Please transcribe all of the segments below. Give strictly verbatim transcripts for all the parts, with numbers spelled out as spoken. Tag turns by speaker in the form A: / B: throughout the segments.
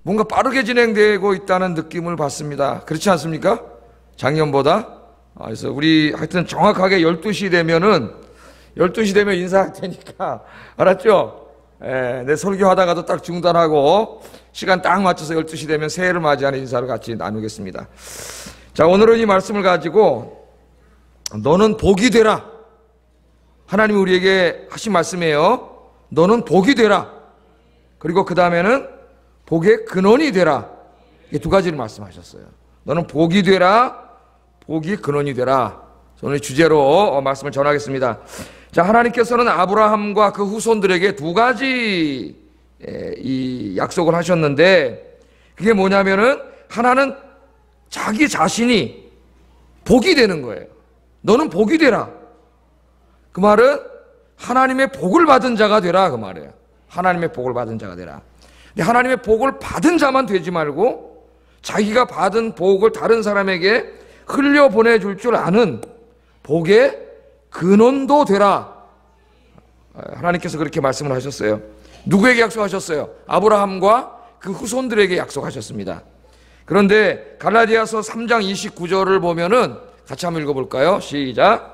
A: 뭔가 빠르게 진행되고 있다는 느낌을 받습니다. 그렇지 않습니까? 작년보다. 그래서 우리 하여튼 정확하게 열두 시 되면은 열두 시 되면 인사할 테니까 알았죠? 예, 내 설교하다가도 딱 중단하고 시간 딱 맞춰서 열두 시 되면 새해를 맞이하는 인사를 같이 나누겠습니다. 자, 오늘은 이 말씀을 가지고 너는 복이 되라. 하나님이 우리에게 하신 말씀이에요. 너는 복이 되라. 그리고 그 다음에는 복의 근원이 되라. 이게 두 가지를 말씀하셨어요. 너는 복이 되라, 복이 근원이 되라. 오늘 주제로 말씀을 전하겠습니다. 자, 하나님께서는 아브라함과 그 후손들에게 두 가지 이 약속을 하셨는데, 그게 뭐냐면은 하나는 자기 자신이 복이 되는 거예요. 너는 복이 되라. 그 말은 하나님의 복을 받은 자가 되라, 그 말이에요. 하나님의 복을 받은 자가 되라. 근데 하나님의 복을 받은 자만 되지 말고 자기가 받은 복을 다른 사람에게 흘려보내줄 줄 아는 복의 근원도 되라. 하나님께서 그렇게 말씀을 하셨어요. 누구에게 약속하셨어요? 아브라함과 그 후손들에게 약속하셨습니다. 그런데 갈라디아서 삼 장 이십구 절을 보면은 같이 한번 읽어볼까요? 시작.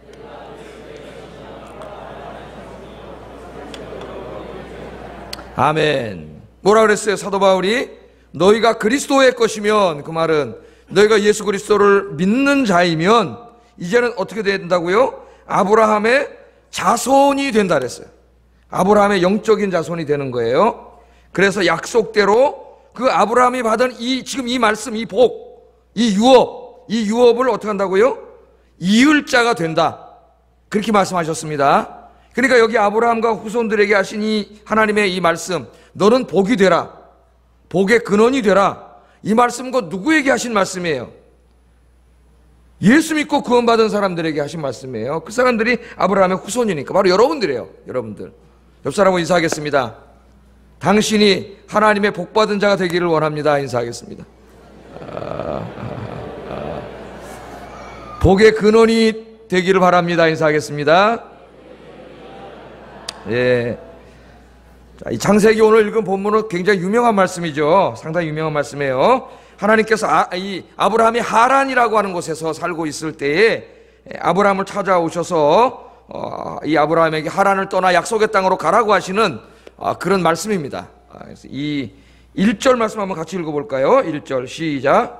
A: 아멘. 뭐라 그랬어요? 사도 바울이 너희가 그리스도의 것이면, 그 말은 너희가 예수 그리스도를 믿는 자이면 이제는 어떻게 된다고요? 아브라함의 자손이 된다 그랬어요. 아브라함의 영적인 자손이 되는 거예요. 그래서 약속대로 그 아브라함이 받은 이 지금 이 말씀, 이 복, 이 유업, 이 유업을 어떻게 한다고요? 이을 자가 된다. 그렇게 말씀하셨습니다. 그러니까 여기 아브라함과 후손들에게 하신 이 하나님의 이 말씀, 너는 복이 되라, 복의 근원이 되라, 이 말씀과 누구에게 하신 말씀이에요? 예수 믿고 구원받은 사람들에게 하신 말씀이에요. 그 사람들이 아브라함의 후손이니까 바로 여러분들이에요. 여러분들. 옆 사람하고 인사하겠습니다. 당신이 하나님의 복받은 자가 되기를 원합니다. 인사하겠습니다. 아, 아, 아. 복의 근원이 되기를 바랍니다. 인사하겠습니다. 예. 자, 이 창세기 오늘 읽은 본문은 굉장히 유명한 말씀이죠. 상당히 유명한 말씀이에요. 하나님께서 아, 이 아브라함이 하란이라고 하는 곳에서 살고 있을 때에 아브라함을 찾아오셔서 어, 이 아브라함에게 하란을 떠나 약속의 땅으로 가라고 하시는 어, 그런 말씀입니다. 그래서 이 일 절 말씀 한번 같이 읽어볼까요? 일 절 시작.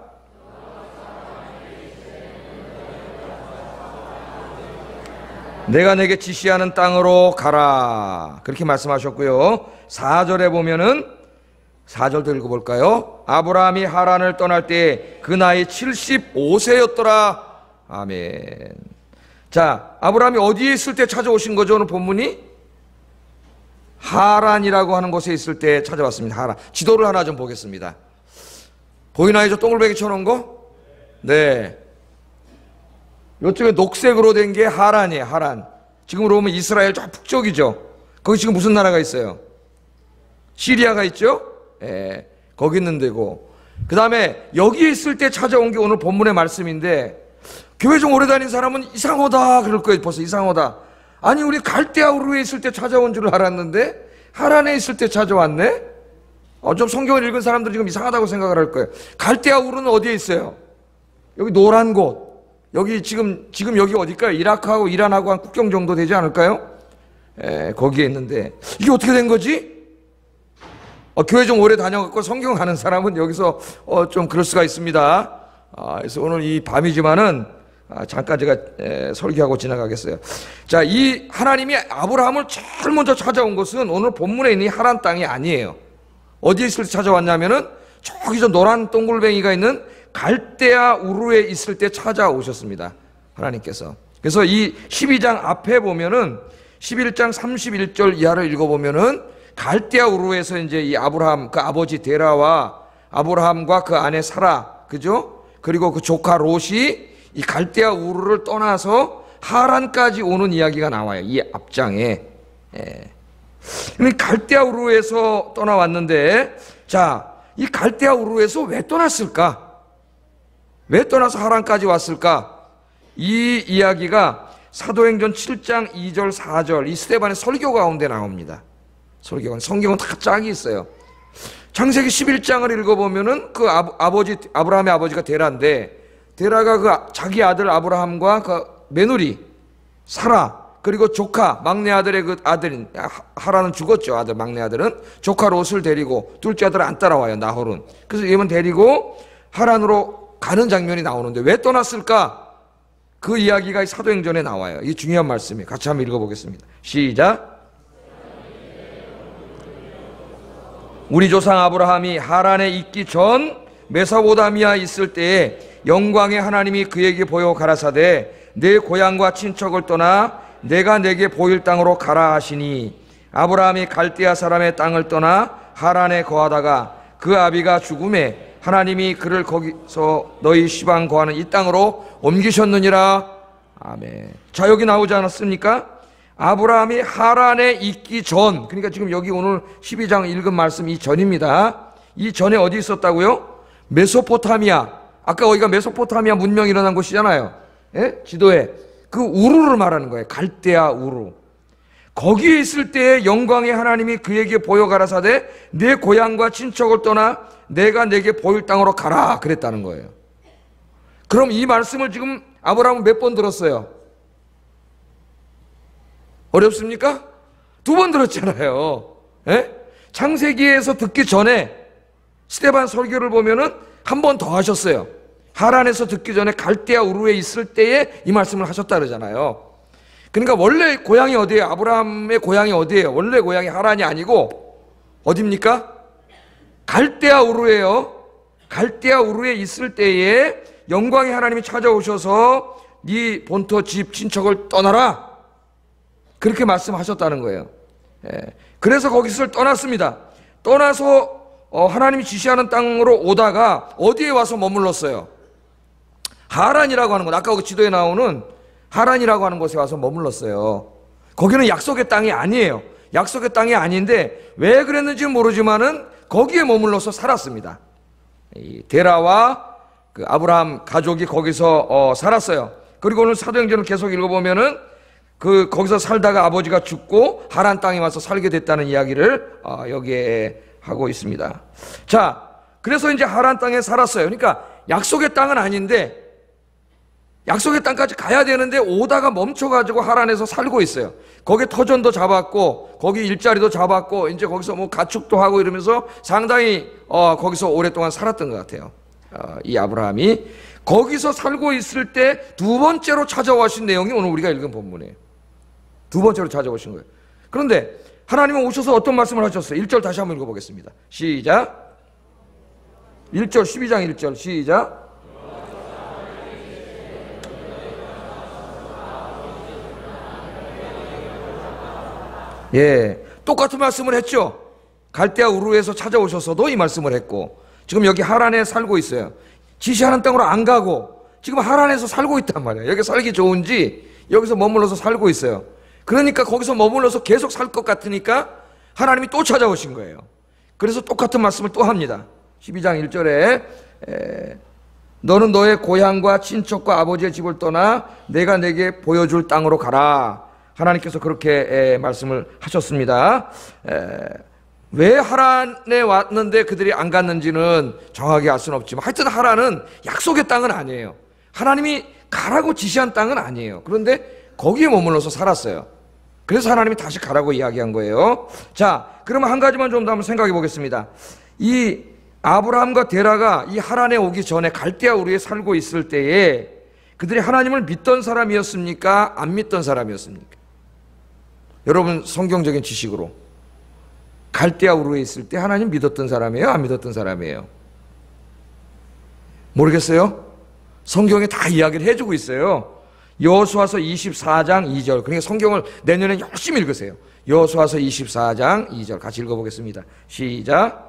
A: 내가 내게 지시하는 땅으로 가라. 그렇게 말씀하셨고요. 사 절에 보면은 사 절도 읽어볼까요? 아브라함이 하란을 떠날 때 그 나이 칠십오 세였더라. 아멘. 자, 아브라함이 어디에 있을 때 찾아오신 거죠? 오늘 본문이 하란이라고 하는 곳에 있을 때 찾아왔습니다. 하란. 지도를 하나 좀 보겠습니다. 보이나요? 저 동글뱅이 쳐놓은 거? 네. 이쪽에 녹색으로 된 게 하란이에요. 하란. 지금으로 보면 이스라엘 저 북쪽이죠. 거기 지금 무슨 나라가 있어요? 시리아가 있죠? 예, 거기 있는 데고. 그 다음에 여기에 있을 때 찾아온 게 오늘 본문의 말씀인데, 교회 좀 오래 다닌 사람은 이상하다 그럴 거예요. 벌써 이상하다. 아니, 우리 갈대아 우르에 있을 때 찾아온 줄 알았는데 하란에 있을 때 찾아왔네? 어, 좀 성경을 읽은 사람들이 지금 이상하다고 생각을 할 거예요. 갈대아 우르는 어디에 있어요? 여기 노란 곳. 여기 지금 지금 여기 어딜까요? 이라크하고 이란하고 한 국경 정도 되지 않을까요? 에, 거기에 있는데 이게 어떻게 된 거지? 어, 교회 좀 오래 다녀갖고 성경 가는 사람은 여기서 어, 좀 그럴 수가 있습니다. 아, 그래서 오늘 이 밤이지만은 아, 잠깐 제가 에, 설교하고 지나가겠어요. 자, 이 하나님이 아브라함을 제일 먼저 찾아온 것은 오늘 본문에 있는 이 하란 땅이 아니에요. 어디에 있을 때 찾아왔냐면은 저기 저 노란 동글뱅이가 있는 갈대아 우르에 있을 때 찾아오셨습니다. 하나님께서. 그래서 이 십이 장 앞에 보면은 십일 장 삼십일 절 이하를 읽어보면은 갈대아 우르에서 이제 이 아브라함 그 아버지 데라와 아브라함과 그 아내 사라, 그죠? 그리고 그 조카 롯이 이 갈대아 우르를 떠나서 하란까지 오는 이야기가 나와요. 이 앞장에. 예. 갈대아 우르에서 떠나왔는데, 자, 이 갈대아 우르에서 왜 떠났을까? 왜 떠나서 하란까지 왔을까? 이 이야기가 사도행전 칠 장 이 절 사 절 이 스데반의 설교 가운데 나옵니다. 설교가 성경은 다 짝이 있어요. 창세기 십일 장을 읽어보면은 그 아, 아버지, 아브라함의 아버지가 데라인데, 데라가 그 자기 아들 아브라함과 그 며느리 사라, 그리고 조카 막내 아들의 그 아들인 하라는 죽었죠. 아들 막내 아들은 조카 롯을 데리고, 둘째 아들은 안 따라와요, 나홀은. 그래서 얘만 데리고 하란으로 가는 장면이 나오는데 왜 떠났을까? 그 이야기가 사도행전에 나와요. 이 중요한 말씀이에요. 같이 한번 읽어보겠습니다. 시작. 우리 조상 아브라함이 하란에 있기 전 메소포타미아 있을 때에 영광의 하나님이 그에게 보여 가라사대 내 고향과 친척을 떠나 내가 내게 보일 땅으로 가라 하시니, 아브라함이 갈대아 사람의 땅을 떠나 하란에 거하다가 그 아비가 죽음에 하나님이 그를 거기서 너희 시방 거하는 이 땅으로 옮기셨느니라. 아멘. 자, 여기 나오지 않았습니까? 아브라함이 하란에 있기 전, 그러니까 지금 여기 오늘 십이 장 읽은 말씀 이 전입니다. 이 전에 어디 있었다고요? 메소포타미아. 아까 거기가 메소포타미아 문명이 일어난 곳이잖아요. 예? 지도에 그 우르를 말하는 거예요. 갈대아 우르. 거기에 있을 때에 영광의 하나님이 그에게 보여 가라사대 내 고향과 친척을 떠나 내가 내게 보일 땅으로 가라 그랬다는 거예요. 그럼 이 말씀을 지금 아브라함은 몇 번 들었어요? 어렵습니까? 두 번 들었잖아요. 예? 창세기에서 듣기 전에 스데반 설교를 보면은 한 번 더 하셨어요. 하란에서 듣기 전에 갈대아 우르에 있을 때에 이 말씀을 하셨다 그러잖아요. 그러니까 원래 고향이 어디예요? 아브라함의 고향이 어디예요? 원래 고향이 하란이 아니고 어디입니까? 갈대아 우르예요. 갈대아 우르에 있을 때에 영광의 하나님이 찾아오셔서 네 본토 집 친척을 떠나라 그렇게 말씀하셨다는 거예요. 예. 그래서 거기서 떠났습니다. 떠나서 어, 하나님이 지시하는 땅으로 오다가 어디에 와서 머물렀어요? 하란이라고 하는 것, 아까 그 지도에 나오는 하란이라고 하는 곳에 와서 머물렀어요. 거기는 약속의 땅이 아니에요. 약속의 땅이 아닌데 왜 그랬는지는 모르지만은 거기에 머물러서 살았습니다. 이 데라와 그 아브라함 가족이 거기서 어, 살았어요. 그리고 오늘 사도행전을 계속 읽어보면은 그 거기서 살다가 아버지가 죽고 하란 땅에 와서 살게 됐다는 이야기를 어, 여기에 하고 있습니다. 자, 그래서 이제 하란 땅에 살았어요. 그러니까 약속의 땅은 아닌데 약속의 땅까지 가야 되는데 오다가 멈춰가지고 하란에서 살고 있어요. 거기 터전도 잡았고 거기 일자리도 잡았고 이제 거기서 뭐 가축도 하고 이러면서 상당히 어, 거기서 오랫동안 살았던 것 같아요. 어, 이 아브라함이 거기서 살고 있을 때 두 번째로 찾아오신 내용이 오늘 우리가 읽은 본문이에요. 두 번째로 찾아오신 거예요. 그런데 하나님은 오셔서 어떤 말씀을 하셨어요? 일 절 다시 한번 읽어보겠습니다. 시작. 일 절 십이 장 일 절 시작. 예, 똑같은 말씀을 했죠. 갈대아 우르에서 찾아오셔서도 이 말씀을 했고 지금 여기 하란에 살고 있어요. 지시하는 땅으로 안 가고 지금 하란에서 살고 있단 말이에요. 여기 살기 좋은지 여기서 머물러서 살고 있어요. 그러니까 거기서 머물러서 계속 살 것 같으니까 하나님이 또 찾아오신 거예요. 그래서 똑같은 말씀을 또 합니다. 십이 장 일 절에 에, 너는 너의 고향과 친척과 아버지의 집을 떠나 내가 내게 보여줄 땅으로 가라. 하나님께서 그렇게 에, 말씀을 하셨습니다. 에, 왜 하란에 왔는데 그들이 안 갔는지는 정확하게 알 수는 없지만 하여튼 하란은 약속의 땅은 아니에요. 하나님이 가라고 지시한 땅은 아니에요. 그런데 거기에 머물러서 살았어요. 그래서 하나님이 다시 가라고 이야기한 거예요. 자, 그러면 한 가지만 좀 더 한번 생각해 보겠습니다. 이 아브라함과 데라가 이 하란에 오기 전에 갈대아 우르에 살고 있을 때에 그들이 하나님을 믿던 사람이었습니까? 안 믿던 사람이었습니까? 여러분 성경적인 지식으로 갈대아 우르에 있을 때 하나님 믿었던 사람이에요? 안 믿었던 사람이에요? 모르겠어요? 성경에 다 이야기를 해주고 있어요. 여호수아서 이십사 장 이 절. 그러니까 성경을 내년에 열심히 읽으세요. 여호수아서 이십사 장 이 절 같이 읽어보겠습니다. 시작.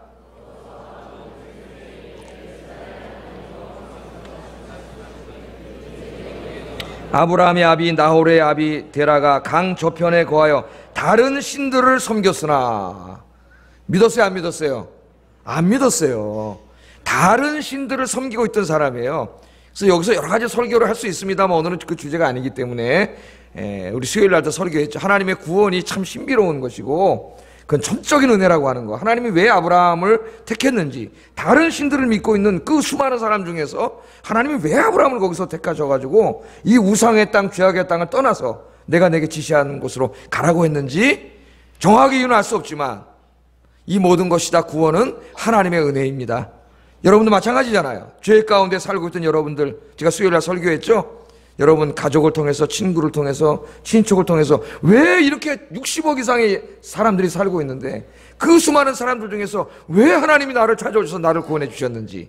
A: 아브라함의 아비 나홀의 아비 데라가 강 저편에 거하여 다른 신들을 섬겼으나 믿었어요? 안 믿었어요? 안 믿었어요. 다른 신들을 섬기고 있던 사람이에요. 그래서 여기서 여러 가지 설교를 할 수 있습니다만 오늘은 그 주제가 아니기 때문에 에, 우리 수요일 날도 설교했죠. 하나님의 구원이 참 신비로운 것이고 그건 전적인 은혜라고 하는 거. 하나님이 왜 아브라함을 택했는지, 다른 신들을 믿고 있는 그 수많은 사람 중에서 하나님이 왜 아브라함을 거기서 택하셔가지고 이 우상의 땅, 죄악의 땅을 떠나서 내가 내게 지시한 곳으로 가라고 했는지 정확히 이유는 알 수 없지만 이 모든 것이 다 구원은 하나님의 은혜입니다. 여러분도 마찬가지잖아요. 죄 가운데 살고 있던 여러분들, 제가 수요일날 설교했죠? 여러분 가족을 통해서, 친구를 통해서, 친척을 통해서 왜 이렇게 육십억 이상의 사람들이 살고 있는데 그 수많은 사람들 중에서 왜 하나님이 나를 찾아오셔서 나를 구원해 주셨는지,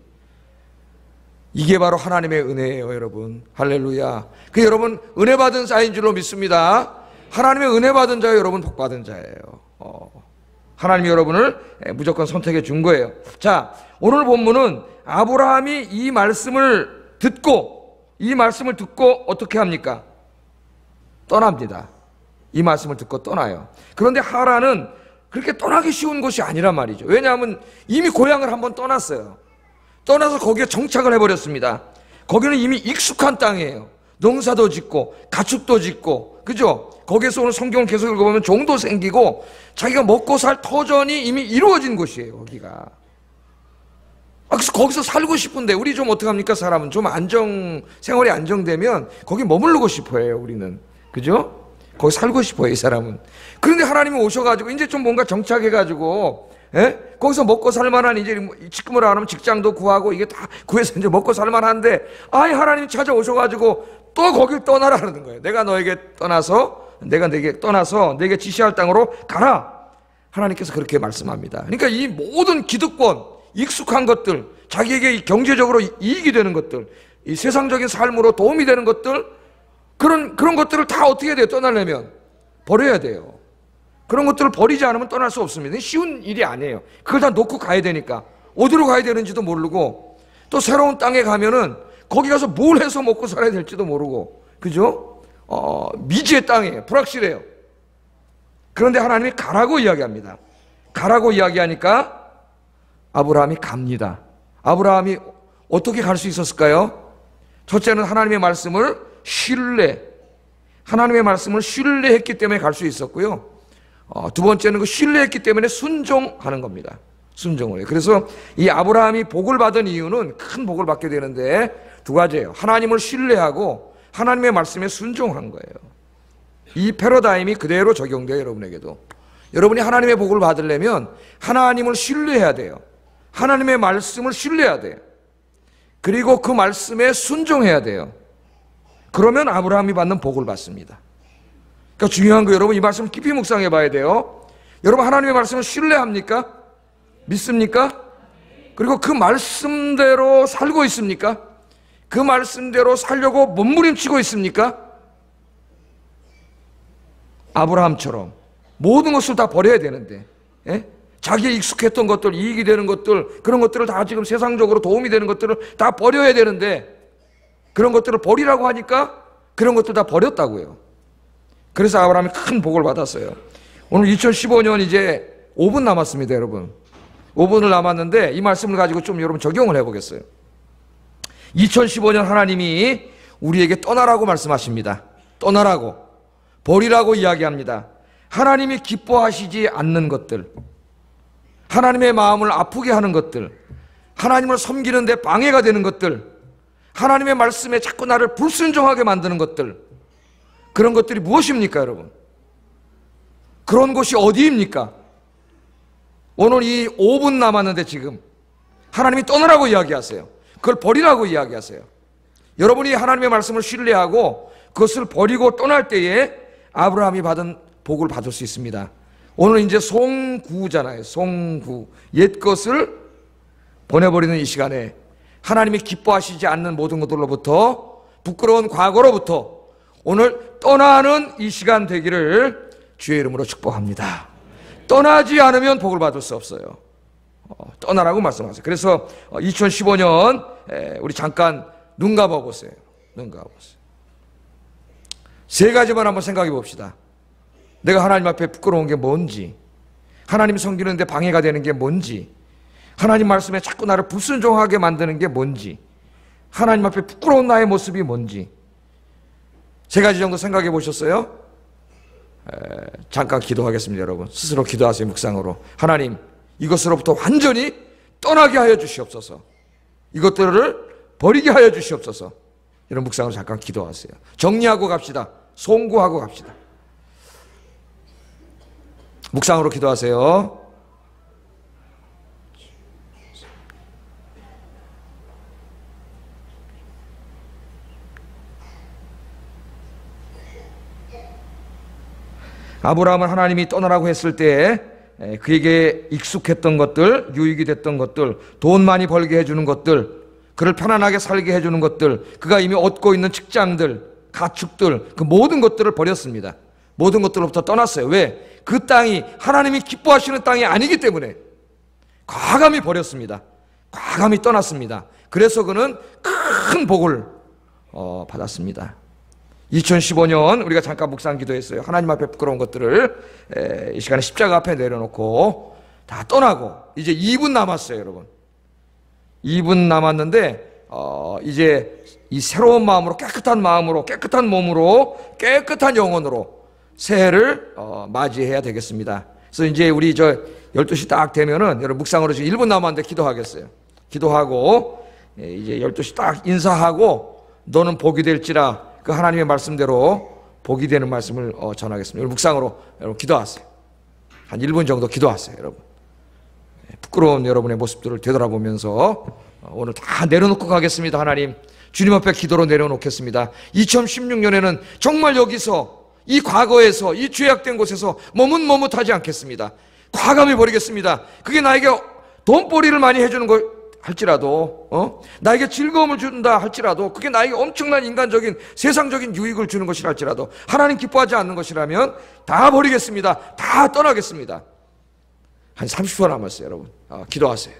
A: 이게 바로 하나님의 은혜예요, 여러분. 할렐루야. 그 여러분 은혜 받은 자인 줄로 믿습니다. 하나님의 은혜 받은 자예요, 여러분. 복 받은 자예요. 어. 하나님이 여러분을 무조건 선택해 준 거예요. 자, 오늘 본문은 아브라함이 이 말씀을 듣고 이 말씀을 듣고 어떻게 합니까? 떠납니다. 이 말씀을 듣고 떠나요. 그런데 하란은 그렇게 떠나기 쉬운 곳이 아니란 말이죠. 왜냐하면 이미 고향을 한번 떠났어요. 떠나서 거기에 정착을 해버렸습니다. 거기는 이미 익숙한 땅이에요. 농사도 짓고 가축도 짓고, 그죠? 거기에서 오늘 성경을 계속 읽어보면 종도 생기고 자기가 먹고 살 터전이 이미 이루어진 곳이에요, 거기가. 아, 그래서 거기서 살고 싶은데 우리 좀 어떡합니까? 사람은 좀 안정, 생활이 안정되면 거기 머무르고 싶어해요, 우리는. 그죠? 거기 살고 싶어요, 이 사람은. 그런데 하나님이 오셔가지고 이제 좀 뭔가 정착해가지고, 예? 거기서 먹고 살만한, 이제 지금으로 안 하면 직장도 구하고 이게 다 구해서 이제 먹고 살만한데, 아이, 하나님이 찾아오셔가지고 또 거길 떠나라는 거예요. 내가 너에게 떠나서, 내가 내게 떠나서 내게 지시할 땅으로 가라. 하나님께서 그렇게 말씀합니다. 그러니까 이 모든 기득권, 익숙한 것들, 자기에게 경제적으로 이익이 되는 것들, 이 세상적인 삶으로 도움이 되는 것들, 그런, 그런 것들을 다 어떻게 해야 돼요? 떠나려면 버려야 돼요. 그런 것들을 버리지 않으면 떠날 수 없습니다. 쉬운 일이 아니에요. 그걸 다 놓고 가야 되니까. 어디로 가야 되는지도 모르고, 또 새로운 땅에 가면은 거기 가서 뭘 해서 먹고 살아야 될지도 모르고, 그죠? 어, 미지의 땅이에요. 불확실해요. 그런데 하나님이 가라고 이야기합니다. 가라고 이야기하니까 아브라함이 갑니다. 아브라함이 어떻게 갈 수 있었을까요? 첫째는 하나님의 말씀을 신뢰, 하나님의 말씀을 신뢰했기 때문에 갈 수 있었고요. 어, 두 번째는 그 신뢰했기 때문에 순종하는 겁니다. 순종을 해요. 그래서 이 아브라함이 복을 받은 이유는, 큰 복을 받게 되는데 두 가지예요. 하나님을 신뢰하고 하나님의 말씀에 순종한 거예요. 이 패러다임이 그대로 적용돼요, 여러분에게도. 여러분이 하나님의 복을 받으려면 하나님을 신뢰해야 돼요. 하나님의 말씀을 신뢰해야 돼요. 그리고 그 말씀에 순종해야 돼요. 그러면 아브라함이 받는 복을 받습니다. 그러니까 중요한 거, 여러분 이 말씀 깊이 묵상해 봐야 돼요. 여러분 하나님의 말씀을 신뢰합니까? 믿습니까? 그리고 그 말씀대로 살고 있습니까? 그 말씀대로 살려고 몸부림치고 있습니까? 아브라함처럼 모든 것을 다 버려야 되는데, 예? 자기의 익숙했던 것들, 이익이 되는 것들, 그런 것들을 다 지금 세상적으로 도움이 되는 것들을 다 버려야 되는데, 그런 것들을 버리라고 하니까 그런 것들 다 버렸다고요. 그래서 아브라함이 큰 복을 받았어요. 오늘 이천십오 년 이제 오 분 남았습니다, 여러분. 오 분을 남았는데 이 말씀을 가지고 좀 여러분 적용을 해보겠어요. 이천십오 년 하나님이 우리에게 떠나라고 말씀하십니다. 떠나라고, 버리라고 이야기합니다. 하나님이 기뻐하시지 않는 것들, 하나님의 마음을 아프게 하는 것들, 하나님을 섬기는 데 방해가 되는 것들, 하나님의 말씀에 자꾸 나를 불순종하게 만드는 것들, 그런 것들이 무엇입니까, 여러분? 그런 곳이 어디입니까? 오늘 이 오 분 남았는데 지금 하나님이 떠나라고 이야기하세요. 그걸 버리라고 이야기하세요. 여러분이 하나님의 말씀을 신뢰하고 그것을 버리고 떠날 때에 아브라함이 받은 복을 받을 수 있습니다. 오늘 이제 송구잖아요. 송구. 옛 것을 보내버리는 이 시간에 하나님이 기뻐하시지 않는 모든 것들로부터, 부끄러운 과거로부터 오늘 떠나는 이 시간 되기를 주의 이름으로 축복합니다. 떠나지 않으면 복을 받을 수 없어요. 어, 떠나라고 말씀하세요. 그래서 이천십오 년 우리 잠깐 눈 감아 보세요. 눈 감아 보세요. 세 가지만 한번 생각해 봅시다. 내가 하나님 앞에 부끄러운 게 뭔지, 하나님 섬기는데 방해가 되는 게 뭔지, 하나님 말씀에 자꾸 나를 불순종하게 만드는 게 뭔지, 하나님 앞에 부끄러운 나의 모습이 뭔지, 세 가지 정도 생각해 보셨어요? 잠깐 기도하겠습니다. 여러분 스스로 기도하세요. 묵상으로 하나님 이것으로부터 완전히 떠나게 하여 주시옵소서. 이것들을 버리게 하여 주시옵소서. 이런 묵상으로 잠깐 기도하세요. 정리하고 갑시다. 송구하고 갑시다. 묵상으로 기도하세요. 아브라함은 하나님이 떠나라고 했을 때 그에게 익숙했던 것들, 유익이 됐던 것들, 돈 많이 벌게 해주는 것들, 그를 편안하게 살게 해주는 것들, 그가 이미 얻고 있는 직장들, 가축들, 그 모든 것들을 버렸습니다. 모든 것들로부터 떠났어요. 왜? 그 땅이 하나님이 기뻐하시는 땅이 아니기 때문에 과감히 버렸습니다. 과감히 떠났습니다. 그래서 그는 큰 복을 어, 받았습니다. 이천십오 년 우리가 잠깐 묵상 기도했어요. 하나님 앞에 부끄러운 것들을 에, 이 시간에 십자가 앞에 내려놓고 다 떠나고 이제 이 분 남았어요. 여러분 이 분 남았는데 어, 이제 이 새로운 마음으로 깨끗한 마음으로 깨끗한 몸으로 깨끗한 영혼으로 새해를 어, 맞이해야 되겠습니다. 그래서 이제 우리 저 열두 시 딱 되면은 여러분 묵상으로 지금 일 분 남았는데 기도하겠어요. 기도하고 예, 이제 열두 시 딱 인사하고 너는 복이 될지라 그 하나님의 말씀대로 복이 되는 말씀을 어, 전하겠습니다. 여러분 묵상으로 여러분 기도하세요. 한 일 분 정도 기도하세요. 여러분 부끄러운 여러분의 모습들을 되돌아보면서 어, 오늘 다 내려놓고 가겠습니다. 하나님 주님 앞에 기도로 내려놓겠습니다. 이천십육 년에는 정말 여기서 이 과거에서 이 죄악된 곳에서 머뭇머뭇하지 않겠습니다. 과감히 버리겠습니다. 그게 나에게 돈벌이를 많이 해주는 거 할지라도 어? 나에게 즐거움을 준다 할지라도 그게 나에게 엄청난 인간적인 세상적인 유익을 주는 것이라 할지라도 하나님 기뻐하지 않는 것이라면 다 버리겠습니다. 다 떠나겠습니다. 한 삼십 초 남았어요. 여러분 아, 기도하세요.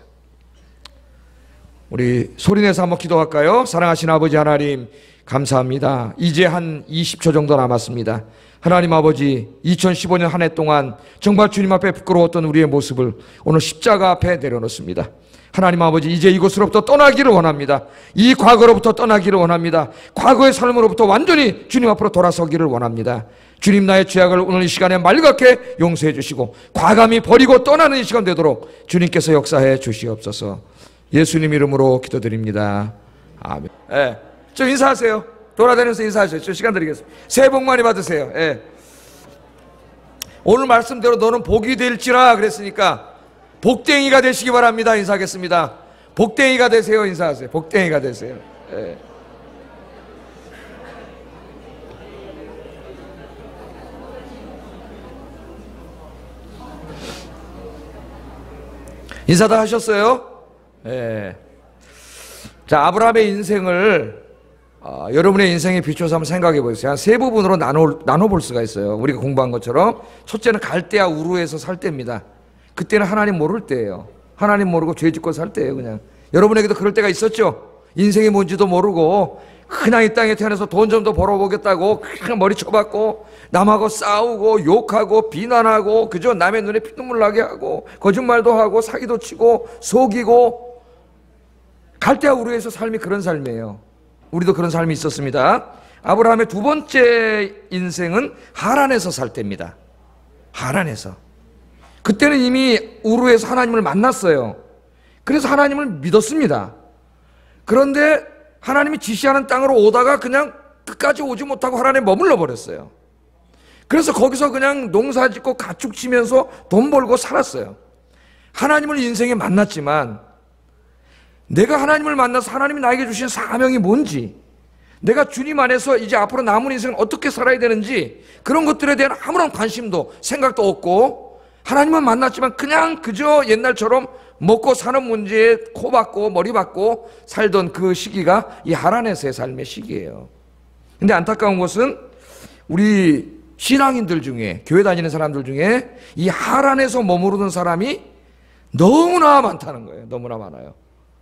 A: 우리 소리내서 한번 기도할까요? 사랑하신 아버지 하나님 감사합니다. 이제 한 이십 초 정도 남았습니다. 하나님 아버지 이천십오 년 한 해 동안 정말 주님 앞에 부끄러웠던 우리의 모습을 오늘 십자가 앞에 내려놓습니다. 하나님 아버지 이제 이곳으로부터 떠나기를 원합니다. 이 과거로부터 떠나기를 원합니다. 과거의 삶으로부터 완전히 주님 앞으로 돌아서기를 원합니다. 주님 나의 죄악을 오늘 이 시간에 말갛게 용서해 주시고 과감히 버리고 떠나는 이 시간 되도록 주님께서 역사해 주시옵소서. 예수님 이름으로 기도드립니다. 아멘. 예, 좀 인사하세요. 돌아다니면서 인사하세요. 저 시간 드리겠습니다. 새해 복 많이 받으세요. 예. 오늘 말씀대로 너는 복이 될지라 그랬으니까 복댕이가 되시기 바랍니다. 인사하겠습니다. 복댕이가 되세요. 인사하세요. 복댕이가 되세요. 예. 인사 다 하셨어요? 예. 자, 아브라함의 인생을 어, 여러분의 인생에 비춰서 한번 생각해 보세요. 한 세 부분으로 나눠, 나눠볼 수가 있어요. 우리가 공부한 것처럼 첫째는 갈대아 우르에서 살 때입니다. 그때는 하나님 모를 때예요. 하나님 모르고 죄 짓고 살 때예요. 그냥 여러분에게도 그럴 때가 있었죠. 인생이 뭔지도 모르고 그냥 이 땅에 태어나서 돈 좀 더 벌어보겠다고 그냥 머리 쳐박고 남하고 싸우고 욕하고 비난하고 그저 남의 눈에 피눈물 나게 하고 거짓말도 하고 사기도 치고 속이고 갈대아 우르에서 삶이 그런 삶이에요. 우리도 그런 삶이 있었습니다. 아브라함의 두 번째 인생은 하란에서 살 때입니다. 하란에서. 그때는 이미 우르에서 하나님을 만났어요. 그래서 하나님을 믿었습니다. 그런데 하나님이 지시하는 땅으로 오다가 그냥 끝까지 오지 못하고 하란에 머물러 버렸어요. 그래서 거기서 그냥 농사 짓고 가축 치면서 돈 벌고 살았어요. 하나님을 인생에 만났지만 내가 하나님을 만나서 하나님이 나에게 주신 사명이 뭔지, 내가 주님 안에서 이제 앞으로 남은 인생을 어떻게 살아야 되는지 그런 것들에 대한 아무런 관심도 생각도 없고 하나님은 만났지만 그냥 그저 옛날처럼 먹고 사는 문제에 코 박고 머리 박고 살던 그 시기가 이 하란에서의 삶의 시기예요. 근데 안타까운 것은 우리 신앙인들 중에, 교회 다니는 사람들 중에 이 하란에서 머무르는 사람이 너무나 많다는 거예요. 너무나 많아요.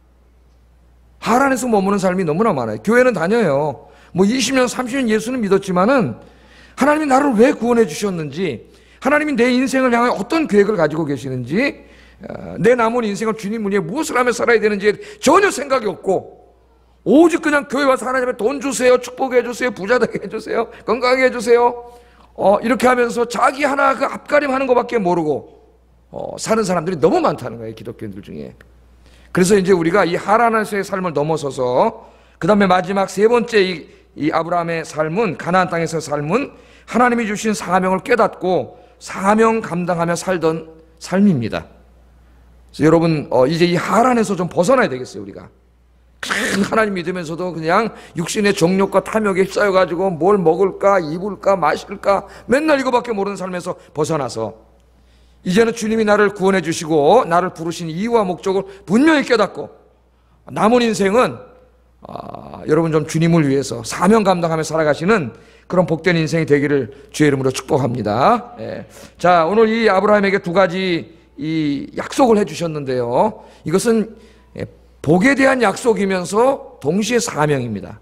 A: 하란에서 머무는 삶이 너무나 많아요. 교회는 다녀요. 뭐 이십 년, 삼십 년 예수는 믿었지만은 하나님이 나를 왜 구원해 주셨는지, 하나님이 내 인생을 향해 어떤 계획을 가지고 계시는지, 내 남은 인생을 주님 위해 무엇을 하며 살아야 되는지에 전혀 생각이 없고 오직 그냥 교회 와서 하나님 앞에 돈 주세요, 축복해 주세요, 부자 되게 해주세요, 건강하게 해주세요, 어, 이렇게 하면서 자기 하나 그 앞가림 하는 것밖에 모르고 어, 사는 사람들이 너무 많다는 거예요, 기독교인들 중에. 그래서 이제 우리가 이 하란에서의 삶을 넘어서서 그 다음에 마지막 세 번째 이, 이 아브라함의 삶은, 가나안 땅에서의 삶은 하나님이 주신 사명을 깨닫고 사명 감당하며 살던 삶입니다. 그래서 여러분 어, 이제 이 하란에서 좀 벗어나야 되겠어요. 우리가 하나님 믿으면서도 그냥 육신의 정욕과 탐욕에 휩싸여가지고 뭘 먹을까 입을까 마실까 맨날 이거밖에 모르는 삶에서 벗어나서 이제는 주님이 나를 구원해 주시고 나를 부르신 이유와 목적을 분명히 깨닫고 남은 인생은 아, 여러분 좀 주님을 위해서 사명 감당하며 살아가시는 그런 복된 인생이 되기를 주의 이름으로 축복합니다. 예. 자, 오늘 이 아브라함에게 두 가지 이 약속을 해주셨는데요. 이것은 복에 대한 약속이면서 동시에 사명입니다.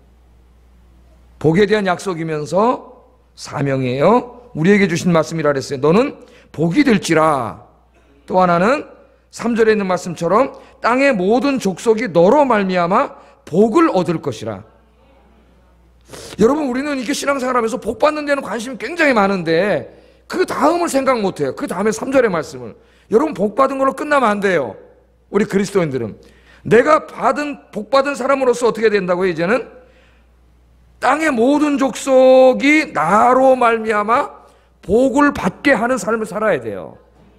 A: 복에 대한 약속이면서 사명이에요. 우리에게 주신 말씀이라 그랬어요. 너는 복이 될지라. 또 하나는 삼 절에 있는 말씀처럼 땅의 모든 족속이 너로 말미암아 복을 얻을 것이라. 여러분 우리는 이렇게 신앙생활하면서 복 받는 데는 관심이 굉장히 많은데 그 다음을 생각 못해요. 그 다음에 삼 절의 말씀을. 여러분 복 받은 걸로 끝나면 안 돼요. 우리 그리스도인들은 내가 받은 복 받은 사람으로서 어떻게 된다고요? 이제는 땅의 모든 족속이 나로 말미암아 복을 받게 하는 삶을 살아야 돼요.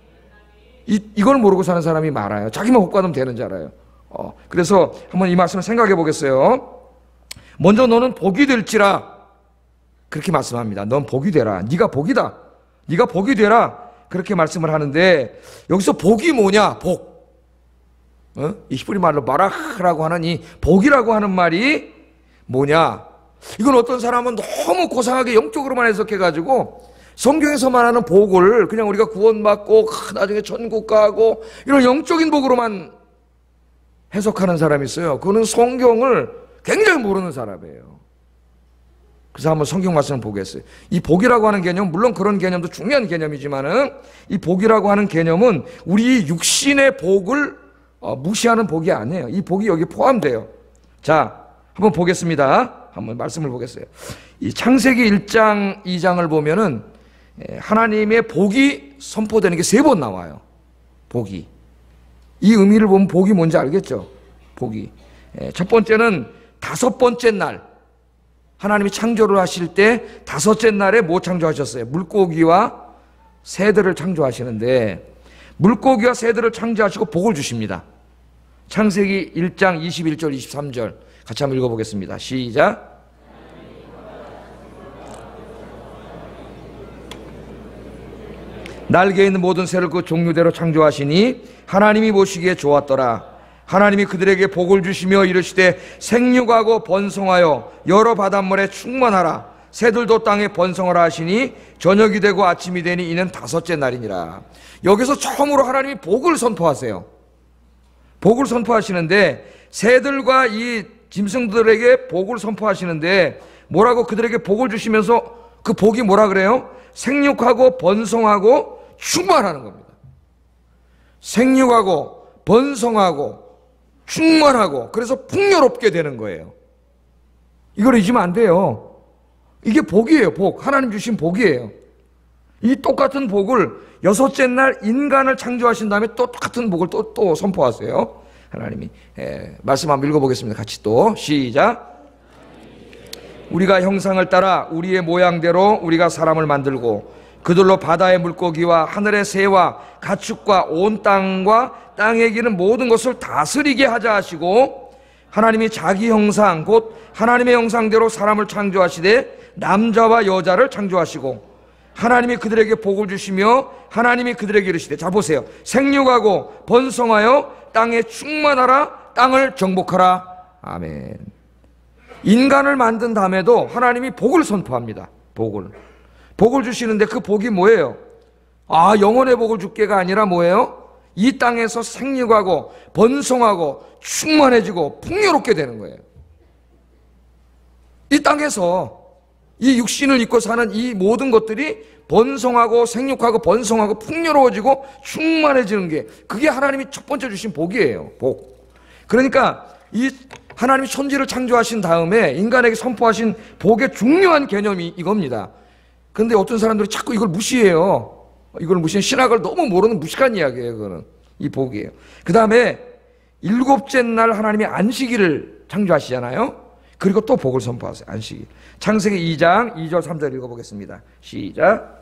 A: 이, 이걸 모르고 사는 사람이 많아요. 자기만 복 받으면 되는 줄 알아요. 어, 그래서 한번 이 말씀을 생각해 보겠어요. 먼저 너는 복이 될지라 그렇게 말씀합니다. 넌 복이 되라. 네가 복이다. 네가 복이 되라. 그렇게 말씀을 하는데 여기서 복이 뭐냐? 복. 어? 이 히브리 말로 바라크라고 하는 이 복이라고 하는 말이 뭐냐? 이건 어떤 사람은 너무 고상하게 영적으로만 해석해가지고 성경에서 말하는 복을 그냥 우리가 구원받고 나중에 천국 가고 이런 영적인 복으로만 해석하는 사람이 있어요. 그거는 성경을 굉장히 모르는 사람이에요. 그래서 한번 성경 말씀을 보겠어요. 이 복이라고 하는 개념, 물론 그런 개념도 중요한 개념이지만은 이 복이라고 하는 개념은 우리 육신의 복을 어, 무시하는 복이 아니에요. 이 복이 여기 포함돼요. 자, 한번 보겠습니다. 한번 말씀을 보겠어요. 이 창세기 일 장, 이 장을 보면은 하나님의 복이 선포되는 게 세 번 나와요. 복이. 이 의미를 보면 복이 뭔지 알겠죠? 복이. 첫 번째는 다섯 번째 날. 하나님이 창조를 하실 때 다섯째 날에 뭐 창조하셨어요? 물고기와 새들을 창조하시는데 물고기와 새들을 창조하시고 복을 주십니다. 창세기 일 장 이십일 절 이십삼 절 같이 한번 읽어보겠습니다. 시작. 날개에 있는 모든 새를 그 종류대로 창조하시니 하나님이 보시기에 좋았더라. 하나님이 그들에게 복을 주시며 이르시되 생육하고 번성하여 여러 바닷물에 충만하라. 새들도 땅에 번성하라 하시니 저녁이 되고 아침이 되니 이는 다섯째 날이니라. 여기서 처음으로 하나님이 복을 선포하세요. 복을 선포하시는데 새들과 이 짐승들에게 복을 선포하시는데 뭐라고 그들에게 복을 주시면서 그 복이 뭐라 그래요? 생육하고 번성하고 충만하는 겁니다. 생육하고 번성하고 충만하고 그래서 풍요롭게 되는 거예요. 이걸 잊으면 안 돼요. 이게 복이에요. 복. 하나님 주신 복이에요. 이 똑같은 복을 여섯째 날 인간을 창조하신 다음에 또 똑같은 복을 또, 또 선포하세요. 하나님이. 예, 말씀 한번 읽어보겠습니다. 같이 또 시작. 우리가 형상을 따라 우리의 모양대로 우리가 사람을 만들고 그들로 바다의 물고기와 하늘의 새와 가축과 온 땅과 땅에 기는 모든 것을 다스리게 하자 하시고 하나님이 자기 형상 곧 하나님의 형상대로 사람을 창조하시되 남자와 여자를 창조하시고 하나님이 그들에게 복을 주시며 하나님이 그들에게 이르시되 자 보세요. 생육하고 번성하여 땅에 충만하라 땅을 정복하라. 아멘. 인간을 만든 다음에도 하나님이 복을 선포합니다. 복을. 복을 주시는데 그 복이 뭐예요? 아, 영혼의 복을 줄게가 아니라 뭐예요? 이 땅에서 생육하고 번성하고 충만해지고 풍요롭게 되는 거예요. 이 땅에서 이 육신을 입고 사는 이 모든 것들이 번성하고 생육하고 번성하고 풍요로워지고 충만해지는 게 그게 하나님이 첫 번째 주신 복이에요. 복. 그러니까 이 하나님이 천지를 창조하신 다음에 인간에게 선포하신 복의 중요한 개념이 이겁니다. 근데 어떤 사람들이 자꾸 이걸 무시해요. 이걸 무시해. 신학을 너무 모르는 무식한 이야기예요. 그거는 이 복이에요. 그 다음에 일곱째 날 하나님이 안식일을 창조하시잖아요. 그리고 또 복을 선포하세요. 안식일. 창세기 이 장 이 절 삼 절 읽어보겠습니다. 시작.